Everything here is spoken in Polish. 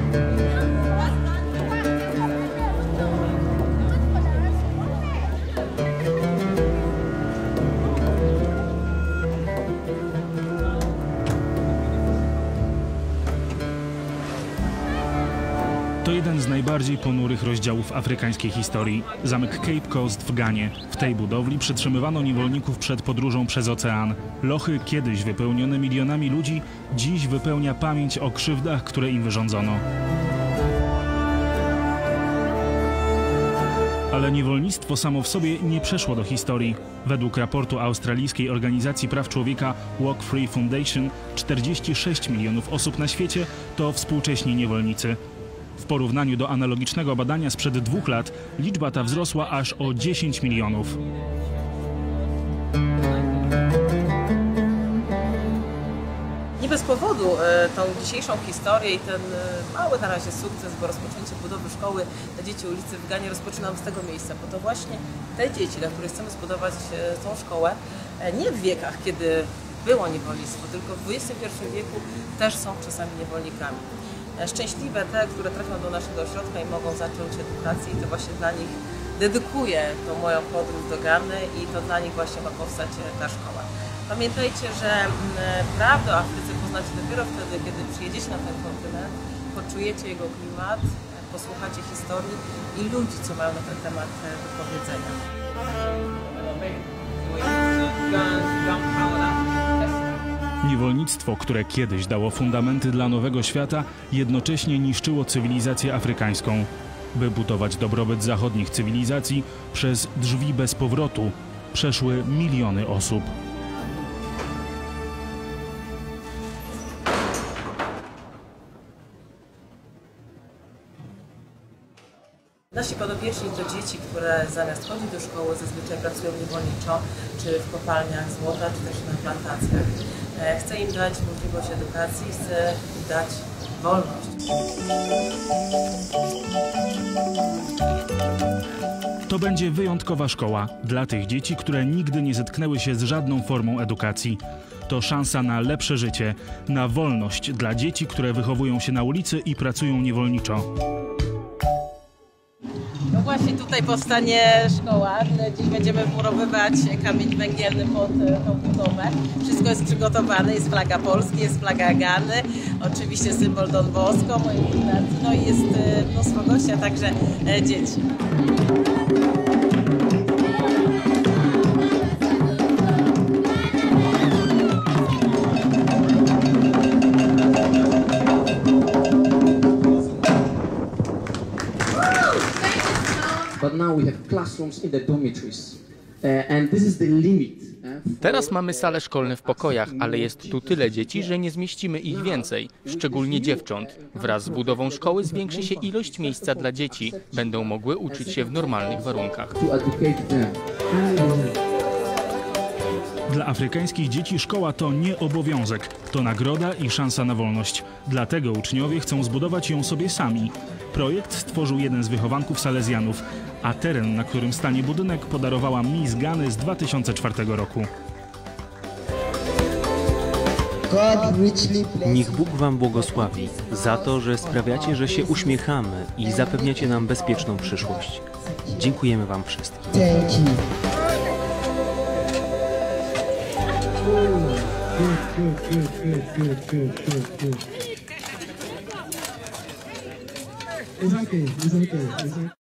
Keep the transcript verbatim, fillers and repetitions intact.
To jeden z najbardziej ponurych rozdziałów afrykańskiej historii. Zamek Cape Coast w Ganie. W tej budowli przytrzymywano niewolników przed podróżą przez ocean. Lochy, kiedyś wypełnione milionami ludzi, dziś wypełnia pamięć o krzywdach, które im wyrządzono. Ale niewolnictwo samo w sobie nie przeszło do historii. Według raportu australijskiej organizacji praw człowieka Walk Free Foundation czterdzieści sześć milionów osób na świecie to współcześni niewolnicy. W porównaniu do analogicznego badania sprzed dwóch lat liczba ta wzrosła aż o dziesięć milionów. Nie bez powodu tą dzisiejszą historię i ten mały na razie sukces, bo rozpoczęcie budowy szkoły dla dzieci ulicy w Ganie rozpoczynam z tego miejsca, bo to właśnie te dzieci, dla których chcemy zbudować tą szkołę, nie w wiekach, kiedy było niewolnictwo, tylko w dwudziestym pierwszym wieku też są czasami niewolnikami. Szczęśliwe te, które trafią do naszego ośrodka i mogą zacząć edukację, i to właśnie dla nich dedykuję tą moją podróż do Gany i to dla nich właśnie ma powstać ta szkoła. Pamiętajcie, że prawdę o Afryce poznacie dopiero wtedy, kiedy przyjedziecie na ten kontynent, poczujecie jego klimat, posłuchacie historii i ludzi, co mają na ten temat do powiedzenia. Niewolnictwo, które kiedyś dało fundamenty dla nowego świata, jednocześnie niszczyło cywilizację afrykańską. By budować dobrobyt zachodnich cywilizacji, przez drzwi bez powrotu przeszły miliony osób. Nasi podopieczni to dzieci, które zamiast chodzić do szkoły zazwyczaj pracują niewolniczo, czy w kopalniach złota, czy też na plantacjach. Chcę im dać możliwość edukacji, chcę im dać wolność. To będzie wyjątkowa szkoła dla tych dzieci, które nigdy nie zetknęły się z żadną formą edukacji. To szansa na lepsze życie, na wolność dla dzieci, które wychowują się na ulicy i pracują niewolniczo. No właśnie tutaj powstanie szkoła. Dziś będziemy wmurowywać kamień węgielny pod tą budowę. Wszystko jest przygotowane, jest flaga Polski, jest flaga Gany, oczywiście symbol Don Bosco, mojej fundacji, no i jest mnóstwo gości, a także dzieci. But now we have classrooms in the dormitories, uh, and this is the limit. Teraz mamy sale szkolne w pokojach, ale jest tu tyle dzieci, że nie zmieścimy ich więcej, szczególnie dziewcząt. Wraz z budową szkoły zwiększy się ilość miejsca dla dzieci. Będą mogły uczyć się w normalnych warunkach. Dla afrykańskich dzieci szkoła to nie obowiązek, to nagroda i szansa na wolność. Dlatego uczniowie chcą zbudować ją sobie sami. Projekt stworzył jeden z wychowanków salezjanów, a teren, na którym stanie budynek, podarowała Miss Gany z dwa tysiące czwartego roku. Niech Bóg wam błogosławi za to, że sprawiacie, że się uśmiechamy i zapewniacie nam bezpieczną przyszłość. Dziękujemy wam wszystkim. Good, good, good, good, good, good, good. It's okay, it's okay, it's okay.